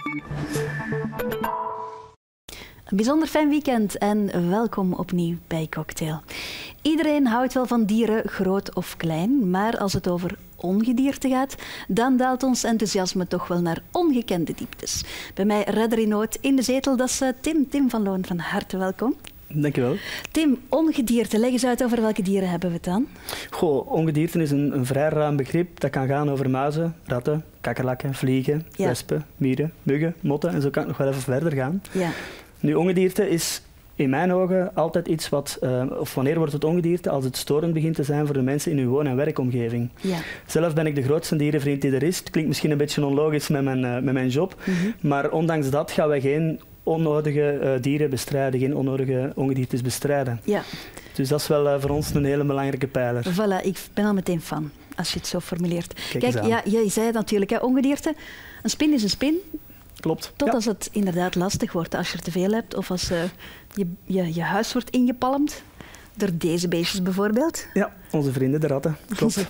Een bijzonder fijn weekend en welkom opnieuw bij Cocktail. Iedereen houdt wel van dieren, groot of klein, maar als het over ongedierte gaat, dan daalt ons enthousiasme toch wel naar ongekende dieptes. Bij mij redder in nood in de zetel, dat is Tim van Loon. Van harte welkom. Dankjewel. Tim, ongedierte, leg eens uit over welke dieren hebben we het dan? Goh, ongedierte is een vrij ruim begrip. Dat kan gaan over muizen, ratten, kakkerlakken, vliegen, wespen, mieren, muggen, motten en zo kan ik nog wel even verder gaan. Ja. Nu, ongedierte is in mijn ogen altijd iets wat, of wanneer wordt het ongedierte? Als het storend begint te zijn voor de mensen in hun woon- en werkomgeving. Ja. Zelf ben ik de grootste dierenvriend die er is. Het klinkt misschien een beetje onlogisch met mijn job, maar ondanks dat gaan wij geen onnodige dieren bestrijden, geen onnodige ongediertes bestrijden. Ja. Dus dat is wel voor ons een hele belangrijke pijler. Voilà, ik ben al meteen fan, als je het zo formuleert. Kijk, ja, jij zei het natuurlijk, hè, ongedierte. Een spin is een spin. Klopt. Tot als het inderdaad lastig wordt, als je er te veel hebt of als je huis wordt ingepalmd. Door deze beestjes bijvoorbeeld. Ja, onze vrienden, de ratten. Klopt.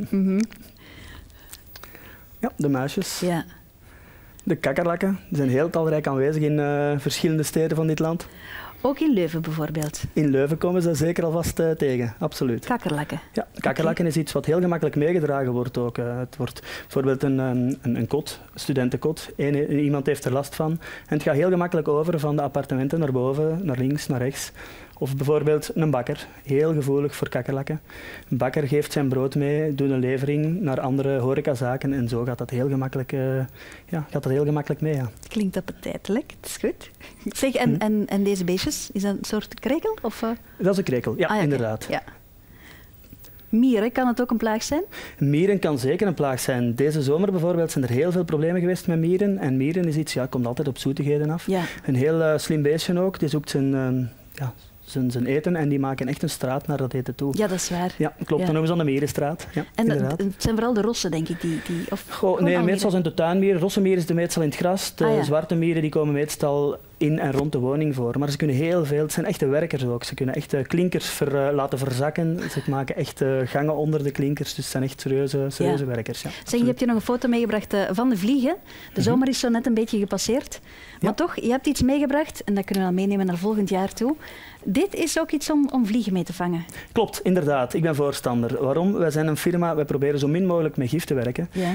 Ja, de muisjes. Ja. De kakkerlakken. Die zijn heel talrijk aanwezig in verschillende steden van dit land. Ook in Leuven bijvoorbeeld. In Leuven komen ze zeker alvast tegen, absoluut. Kakkerlakken. Ja, kakkerlakken is iets wat heel gemakkelijk meegedragen wordt ook. Het wordt bijvoorbeeld een kot, een studentenkot. Iemand heeft er last van. En het gaat heel gemakkelijk over van de appartementen naar boven, naar links, naar rechts. Of bijvoorbeeld een bakker, heel gevoelig voor kakkerlakken. Een bakker geeft zijn brood mee, doet een levering naar andere horecazaken en zo gaat dat heel gemakkelijk, mee. Ja. Klinkt appetijtelijk, het is goed. Zeg, en deze beestjes, is dat een soort krekel? Of, Dat is een krekel, ja, okay. Inderdaad. Ja. Mieren, kan het ook een plaag zijn? Mieren kan zeker een plaag zijn. Deze zomer bijvoorbeeld zijn er heel veel problemen geweest met mieren. En mieren is iets, komt altijd op zoetigheden af. Ja. Een heel slim beestje ook, die zoekt zijn eten en die maken echt een straat naar dat eten toe. Ja, dat is waar. Ja, klopt. Dan noemen ze dan de mierenstraat. Ja, en het zijn vooral de rossen, denk ik, nee, meestal zijn het de tuinmieren. Rossenmieren zitten meestal in het gras. De zwarte mieren die komen meestal in en rond de woning voor. Maar ze kunnen heel veel, het zijn echte werkers ook. Ze kunnen echt klinkers laten verzakken. Ze maken echt gangen onder de klinkers. Dus het zijn echt serieuze werkers. Ja, zeg, je hebt hier nog een foto meegebracht van de vliegen. De zomer is zo net een beetje gepasseerd. Maar toch, je hebt iets meegebracht, en dat kunnen we dan meenemen naar volgend jaar toe. Dit is ook iets om vliegen mee te vangen. Klopt, inderdaad. Ik ben voorstander. Waarom? Wij zijn een firma, wij proberen zo min mogelijk met gif te werken. Ja.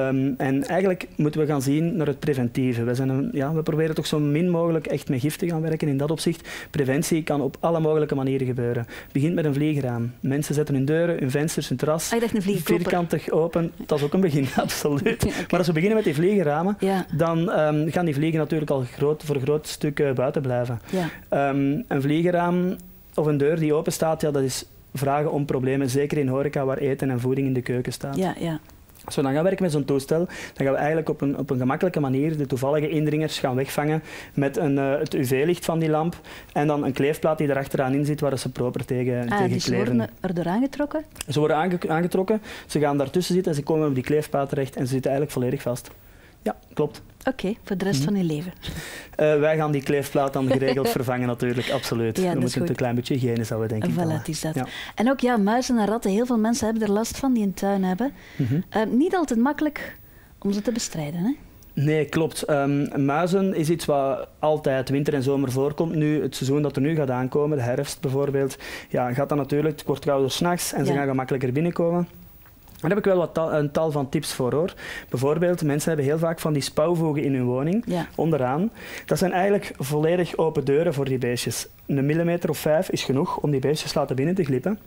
En eigenlijk moeten we gaan zien naar het preventieve. We proberen toch zo min mogelijk echt met gif te gaan werken. In dat opzicht, preventie kan op alle mogelijke manieren gebeuren. Het begint met een vliegraam. Mensen zetten hun deuren, hun vensters, hun terras vierkantig open. Dat is ook een begin, absoluut. Okay. Maar als we beginnen met die vliegenramen, dan gaan die vliegen natuurlijk al voor een groot stuk buiten blijven. Ja. Een vliegenraam of een deur die open staat, dat is vragen om problemen, zeker in horeca waar eten en voeding in de keuken staat. Ja, ja. Als we dan gaan werken met zo'n toestel, dan gaan we eigenlijk op een gemakkelijke manier de toevallige indringers gaan wegvangen met het UV-licht van die lamp en dan een kleefplaat die er achteraan in zit waar ze proper tegen kleven. Ze worden er door aangetrokken? Ze worden aangetrokken, ze gaan daartussen zitten en ze komen op die kleefplaat terecht en ze zitten eigenlijk volledig vast. Ja, klopt. Oké, voor de rest van je leven. Wij gaan die kleefplaat dan geregeld vervangen natuurlijk, absoluut. Ja, we moeten het een klein beetje hygiëne zouden denken. Voilà, het is dat. Ja. En ook muizen en ratten, heel veel mensen hebben er last van die een tuin hebben. Niet altijd makkelijk om ze te bestrijden, hè? Nee, klopt. Muizen is iets wat altijd winter en zomer voorkomt. Nu, het seizoen dat er nu gaat aankomen, de herfst bijvoorbeeld, gaat dan natuurlijk, het wordt kouder 's nachts en ze gaan gemakkelijker binnenkomen. Daar heb ik wel een tal van tips voor, hoor. Bijvoorbeeld, mensen hebben heel vaak van die spouwvoegen in hun woning, onderaan. Dat zijn eigenlijk volledig open deuren voor die beestjes. Een millimeter of 5 is genoeg om die beestjes laten binnen te glippen.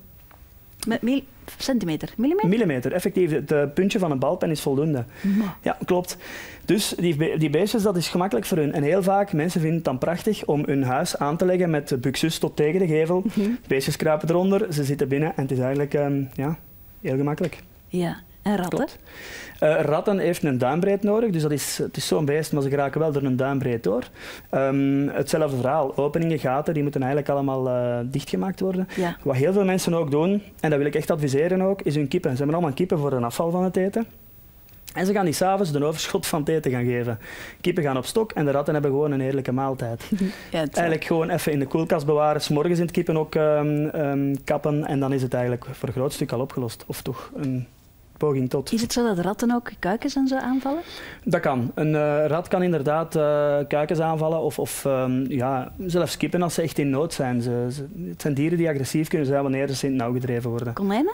Met centimeter? Millimeter? Millimeter, effectief. Het puntje van een balpen is voldoende. Ja, klopt. Dus die beestjes, dat is gemakkelijk voor hun. En heel vaak, mensen vinden het dan prachtig om hun huis aan te leggen met buxus tot tegen de gevel. Beestjes kruipen eronder, ze zitten binnen en het is eigenlijk heel gemakkelijk. Ja, en ratten? Ratten heeft een duimbreed nodig, dus het is zo'n beest, maar ze geraken wel door een duimbreed door. Hetzelfde verhaal, openingen, gaten, die moeten eigenlijk allemaal dichtgemaakt worden. Ja. Wat heel veel mensen ook doen, en dat wil ik echt adviseren ook, is hun kippen. Ze hebben allemaal kippen voor een afval van het eten. En ze gaan die s'avonds de overschot van het eten gaan geven. Kippen gaan op stok en de ratten hebben gewoon een heerlijke maaltijd. Eigenlijk gewoon even in de koelkast bewaren, 's morgens in het kippen ook kappen en dan is het eigenlijk voor een groot stuk al opgelost. Of toch een poging tot. Is het zo dat ratten ook kuikens en zo aanvallen? Dat kan. Een rat kan inderdaad kuikens aanvallen of zelfs kippen als ze echt in nood zijn. Het zijn dieren die agressief kunnen zijn wanneer ze in het nauw gedreven worden. Konijnen?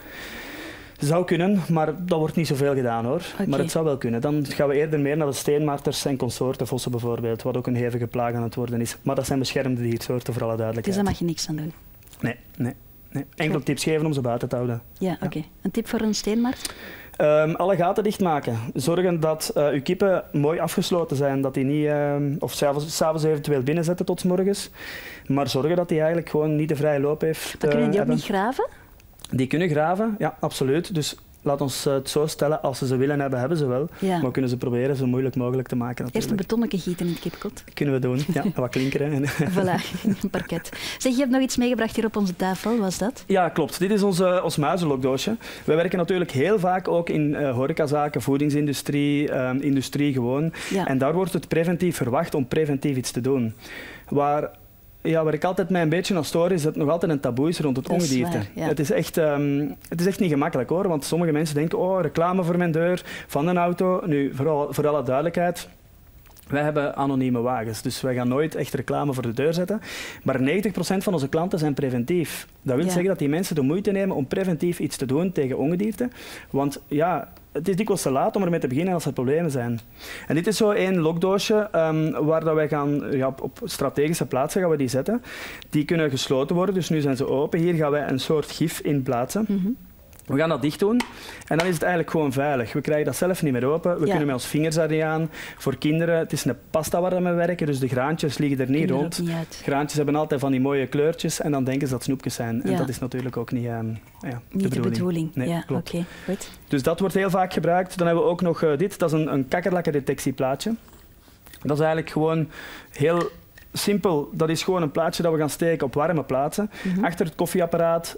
Zou kunnen, maar dat wordt niet zoveel gedaan hoor. Okay. Maar het zou wel kunnen. Dan gaan we eerder meer naar de steenmarters en consorten, vossen bijvoorbeeld, wat ook een hevige plaag aan het worden is. Maar dat zijn beschermde diersoorten voor alle duidelijkheid. Dus daar mag je niks aan doen? Nee. Enkel tips geven om ze buiten te houden. Ja, oké. Een tip voor een steenmart? Alle gaten dichtmaken. Zorgen dat uw kippen mooi afgesloten zijn, dat die niet, of 's avonds eventueel binnenzetten tot 's morgens. Maar zorgen dat die eigenlijk gewoon niet de vrije loop heeft. Maar kunnen die ook niet graven? Die kunnen graven, ja, absoluut. Dus laat ons het zo stellen, als ze willen hebben, hebben ze wel. Ja. Maar we kunnen ze proberen zo moeilijk mogelijk te maken. Natuurlijk. Eerst een betonnetje gieten in het kipkot. Kunnen we doen, ja. Wat klinkeren. Voilà, een parket. Zeg, je hebt nog iets meegebracht hier op onze tafel, wat was dat? Ja, klopt. Dit is ons muizenlokdoosje. We werken natuurlijk heel vaak ook in horecazaken, voedingsindustrie, industrie gewoon. Ja. En daar wordt het preventief verwacht om preventief iets te doen. Waar ik altijd mij een beetje aan stoor, is dat het nog altijd een taboe is rond het ongedierte. Ja. Het is echt niet gemakkelijk hoor, want sommige mensen denken, reclame voor mijn deur van een auto. Nu, voor alle duidelijkheid, wij hebben anonieme wagens, dus wij gaan nooit echt reclame voor de deur zetten. Maar 90% van onze klanten zijn preventief. Dat wil zeggen dat die mensen de moeite nemen om preventief iets te doen tegen ongedierte. Want het is dikwijls te laat om ermee te beginnen als er problemen zijn. En dit is zo één lokdoosje waar dat wij gaan, op strategische plaatsen gaan we die zetten. Die kunnen gesloten worden, dus nu zijn ze open. Hier gaan wij een soort gif in plaatsen. Mm-hmm. We gaan dat dicht doen en dan is het eigenlijk gewoon veilig. We krijgen dat zelf niet meer open. We kunnen met ons vingers daar niet aan. Voor kinderen, het is een pasta waar we mee werken, dus de graantjes liggen er niet rond. Graantjes hebben altijd van die mooie kleurtjes en dan denken ze dat snoepjes zijn. En dat is natuurlijk ook niet, de bedoeling. Nee, klopt. Okay, goed. Dus dat wordt heel vaak gebruikt. Dan hebben we ook nog dit, dat is een kakkerlakkendetectieplaatje. Dat is eigenlijk gewoon heel simpel. Dat is gewoon een plaatje dat we gaan steken op warme plaatsen. Mm-hmm. Achter het koffieapparaat.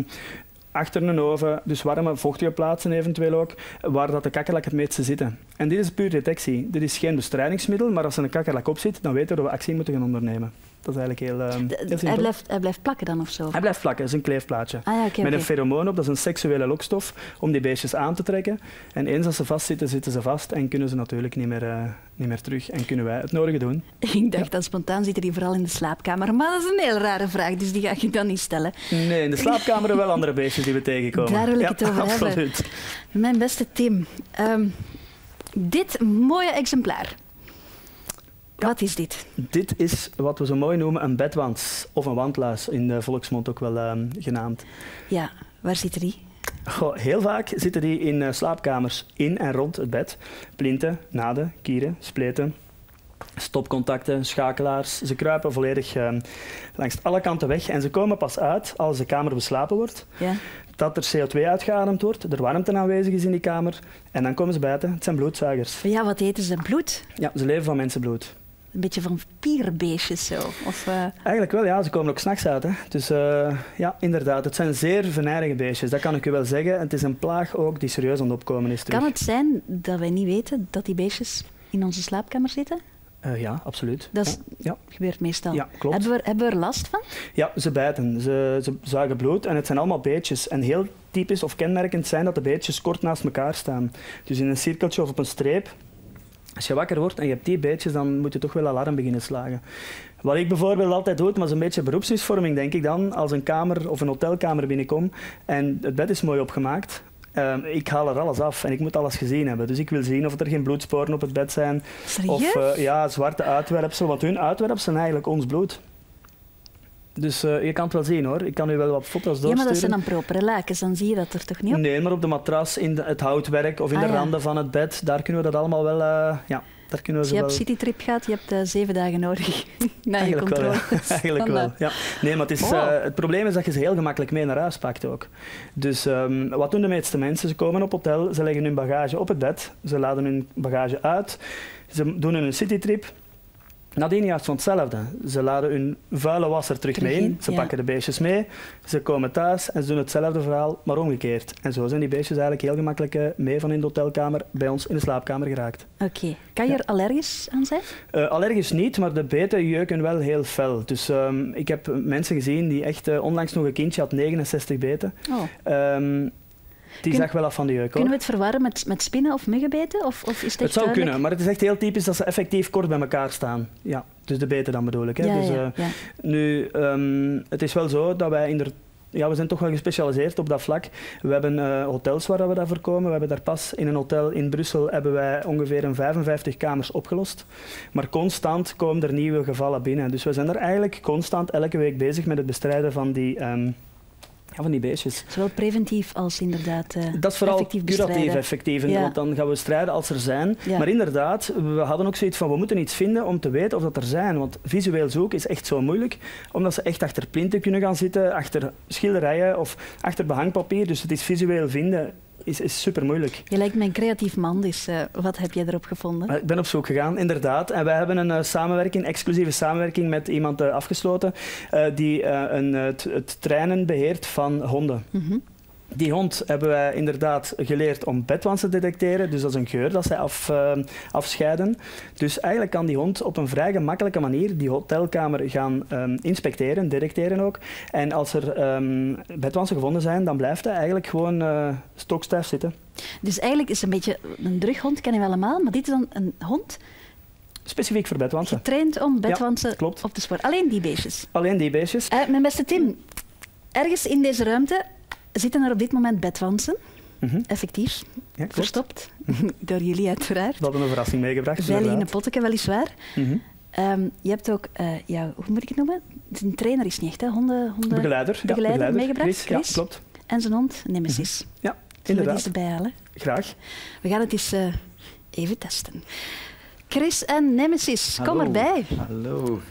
Achter een oven, dus warme, vochtige plaatsen eventueel ook, waar dat de kakkerlak het meeste zitten. En dit is puur detectie. Dit is geen bestrijdingsmiddel, maar als er een kakkerlak op zit, dan weten we dat we actie moeten gaan ondernemen. Dat is eigenlijk heel simpel. Hij blijft plakken dan of zo? Hij blijft plakken, dat is een kleefplaatje. Met een feromoon op, dat is een seksuele lokstof om die beestjes aan te trekken. En eens als ze vastzitten, zitten ze vast en kunnen ze natuurlijk niet meer terug. En kunnen wij het nodige doen. Ik dacht dat spontaan zitten die vooral in de slaapkamer, maar dat is een heel rare vraag, dus die ga ik dan niet stellen. Nee, in de slaapkamer wel andere beestjes die we tegenkomen. Daar wil ik het over absoluut hebben. Mijn beste Tim, dit mooie exemplaar. Ja. Wat is dit? Dit is wat we zo mooi noemen een bedwans of een wandluis, in de volksmond ook wel genaamd. Ja, waar zitten die? Heel vaak zitten die in slaapkamers in en rond het bed. Plinten, naden, kieren, spleten, stopcontacten, schakelaars. Ze kruipen volledig langs alle kanten weg en ze komen pas uit als de kamer beslapen wordt. Ja. Dat er CO2 uitgeademd wordt, er warmte aanwezig is in die kamer en dan komen ze buiten. Het zijn bloedzuigers. Ja, wat eten ze? Bloed? Ja, ze leven van mensenbloed. Een beetje van pierbeestjes zo? Of, Eigenlijk wel, ja. Ze komen ook 's nachts uit. Hè. Dus ja, inderdaad. Het zijn zeer venijnige beestjes, dat kan ik u wel zeggen. Het is een plaag ook die serieus aan het opkomen is terug. Kan het zijn dat wij niet weten dat die beestjes in onze slaapkamer zitten? Ja, absoluut. Dat gebeurt meestal. Ja, klopt. Hebben we er last van? Ja, ze bijten. Ze zuigen bloed en het zijn allemaal beetjes. En heel typisch of kenmerkend zijn dat de beetjes kort naast elkaar staan. Dus in een cirkeltje of op een streep. Als je wakker wordt en je hebt die beetjes, dan moet je toch wel alarm beginnen slagen. Wat ik bijvoorbeeld altijd doe, maar dat is een beetje beroepsmisvorming, denk ik dan, als een kamer of een hotelkamer binnenkom en het bed is mooi opgemaakt. Ik haal er alles af en ik moet alles gezien hebben. Dus ik wil zien of er geen bloedsporen op het bed zijn. Serieus? Of zwarte uitwerpselen, want hun uitwerpselen zijn eigenlijk ons bloed. Dus je kan het wel zien hoor. Ik kan u wel wat foto's doorsturen. Ja, maar dat zijn dan propere lakens, dan zie je dat er toch niet op? Nee, maar op de matras, in het houtwerk of in de randen van het bed, daar kunnen we dat allemaal wel... Daar kunnen we als je op citytrip gaat, je hebt 7 dagen nodig na je controle. Wel, ja. Eigenlijk wel, ja. Nee, maar het probleem is dat je ze heel gemakkelijk mee naar huis pakt ook. Dus wat doen de meeste mensen? Ze komen op hotel, ze leggen hun bagage op het bed, ze laden hun bagage uit, ze doen een citytrip. Nadien juist van hetzelfde. Ze laden hun vuile wasser terug mee in, ze pakken de beestjes mee, ze komen thuis en ze doen hetzelfde verhaal, maar omgekeerd. En zo zijn die beestjes eigenlijk heel gemakkelijk mee van in de hotelkamer bij ons in de slaapkamer geraakt. Oké. Kan je er allergisch aan zijn? Allergisch niet, maar de beten jeuken wel heel fel. Dus ik heb mensen gezien die echt onlangs nog een kindje had 69 beten. Die zag wel af van de jeuk. Kunnen we het verwarren met spinnen of muggenbeten? Of is het echt het zou kunnen, maar het is echt heel typisch dat ze effectief kort bij elkaar staan. Ja, dus de beten dan bedoel ik. Hè. Ja, dus, Nu, het is wel zo dat wij we zijn toch wel gespecialiseerd op dat vlak. We hebben hotels waar we daarvoor komen. We hebben daar pas in een hotel in Brussel hebben wij ongeveer 55 kamers opgelost. Maar constant komen er nieuwe gevallen binnen. Dus we zijn er eigenlijk constant elke week bezig met het bestrijden van die beestjes. Zowel preventief als inderdaad dat is vooral curatief effectief. Want dan gaan we strijden als er zijn. Ja. Maar inderdaad, we hadden ook zoiets van we moeten iets vinden om te weten of dat er zijn. Want visueel zoeken is echt zo moeilijk. Omdat ze echt achter plinten kunnen gaan zitten, achter schilderijen of achter behangpapier. Dus het is visueel vinden is super moeilijk. Je lijkt me een creatief man, dus wat heb jij erop gevonden? Ik ben op zoek gegaan, inderdaad. En wij hebben een exclusieve samenwerking met iemand afgesloten die het trainen beheert van honden. Mm-hmm. Die hond hebben wij inderdaad geleerd om bedwansen te detecteren. Dus dat is een geur dat zij afscheiden. Dus eigenlijk kan die hond op een vrij gemakkelijke manier die hotelkamer gaan inspecteren, detecteren ook. En als er bedwansen gevonden zijn, dan blijft hij eigenlijk gewoon stokstijf zitten. Dus eigenlijk is het een beetje een drughond, kennen we allemaal, maar dit is dan een hond specifiek voor bedwansen. Getraind om bedwansen op te sporen. Alleen die beestjes? Alleen die beestjes. Mijn beste Tim, ergens in deze ruimte zitten er op dit moment bedwansen, effectief, verstopt, door jullie uiteraard. We hadden een verrassing meegebracht. Veilig in een potje, weliswaar. Je hebt ook, hoe moet ik het noemen? Een trainer is niet echt, hè? Begeleider meegebracht. Chris. Ja, klopt. En zijn hond, Nemesis. Ja, inderdaad. Zullen we die eens erbij halen? Graag. We gaan het eens even testen. Chris en Nemesis, hallo. Kom erbij. Hallo.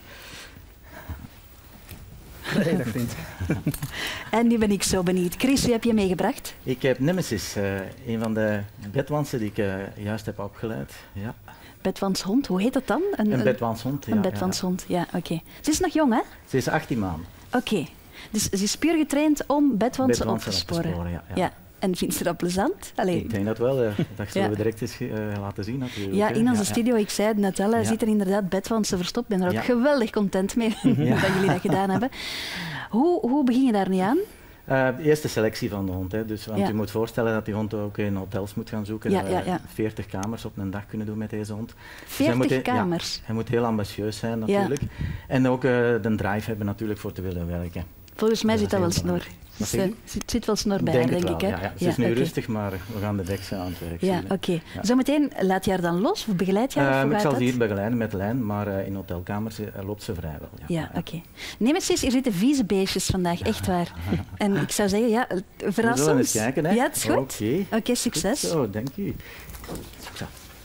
Hey, dag vriend. En nu ben ik zo benieuwd. Chris, wie heb je meegebracht? Ik heb Nemesis, een van de bedwansen die ik juist heb opgeleid. Ja. Bedwanshond, hoe heet dat dan? Een bedwanshond, ja. Een bedwanshond, ja, oké. Ze is nog jong, hè? Ze is 18 maanden. Oké. Dus ze is puur getraind om bedwansen op te sporen. Ja. En vindt ze dat plezant? Ik denk dat wel. Dat zullen we direct eens laten zien natuurlijk. Ja, in onze studio, ik zei het net al, zit er inderdaad bedwansen verstopt. Ik ben er ook geweldig content mee dat jullie dat gedaan hebben. Hoe begin je daar nu aan? De eerste selectie van de hond. Hè. Dus, want je moet voorstellen dat die hond ook in hotels moet gaan zoeken. 40 kamers op een dag kunnen doen met deze hond. 40 kamers? Ja, hij moet heel ambitieus zijn natuurlijk. En ook de drive hebben natuurlijk voor te willen werken. Volgens mij zit dat wel snor. Zit wel snor bij haar, denk ik. Hè? Ja. Ze is nu rustig, maar we gaan de deks aan het werk zien. Ja, oké. Zometeen laat je haar dan los of begeleid je haar? Ik zal ze hier begeleiden met lijn, maar in hotelkamers loopt ze vrijwel. Ja, oké. Nemesis, hier zitten vieze beestjes vandaag, echt waar. En ik zou zeggen, verras ons. Eens kijken, hè? Ja, het is goed. Oké, succes. Goed zo, dank u. Goed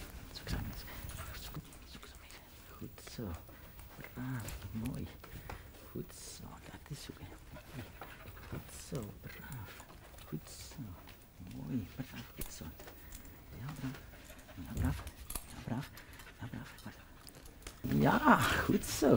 zo. Braaf, mooi. Goed zo, dat is zo. Goed zo, braaf. Goed zo. Mooi, braaf, goed zo. Ja, braaf. Ja, braaf. Ja, braaf. Ja, braaf. Ja, goed zo.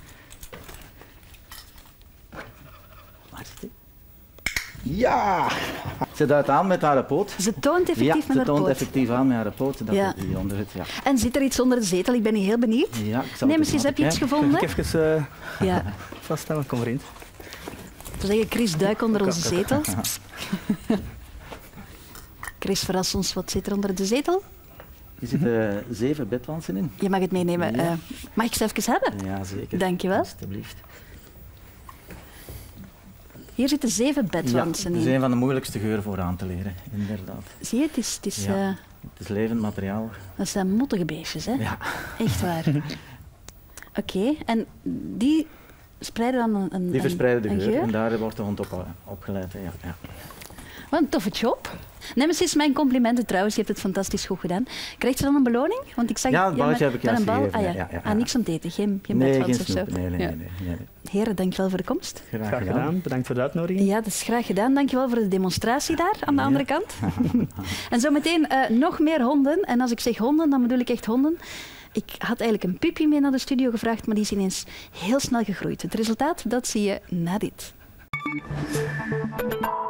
Waar is het? Ja! Ze duidt aan met haar poot. Ze toont effectief met haar poot. Ze toont effectief aan met haar poot dat er die onder zit. Ja. En zit er iets onder de zetel? Ik ben heel benieuwd. Ja, Nemesis, heb je iets gevonden? Kan ik even vasthouden? Kom vriend. Ik zou zeggen, Chris, duik onder onze zetel. Chris, verras ons, wat zit er onder de zetel? Er zitten 7 bedwansen in. Je mag het meenemen. Ja. Mag ik ze even hebben? Ja, zeker. Dank je wel. Alsjeblieft. Hier zitten 7 bedwansen in. Het is een van de moeilijkste geuren voor aan te leren, inderdaad. Zie je, het is levend materiaal. Dat zijn mottige beestjes, hè? Ja. Echt waar. Oké, en die spreiden dan een Die verspreiden de geur, geur en daar wordt de hond opgeleid. Ja. Wat een toffe job. Nemesis, mijn complimenten trouwens, je hebt het fantastisch goed gedaan. Krijgt ze dan een beloning? Want ik zag het balletje heb ik juist gegeven. Niks aan het eten, geen bedwans of zo. Nee. Heren, dankjewel voor de komst. Graag gedaan. Bedankt voor de uitnodiging. Ja, dat is graag gedaan. Dankjewel voor de demonstratie daar, aan de andere kant. En zometeen nog meer honden. En als ik zeg honden, dan bedoel ik echt honden. Ik had eigenlijk een puppy mee naar de studio gevraagd, maar die is ineens heel snel gegroeid. Het resultaat, dat zie je na dit.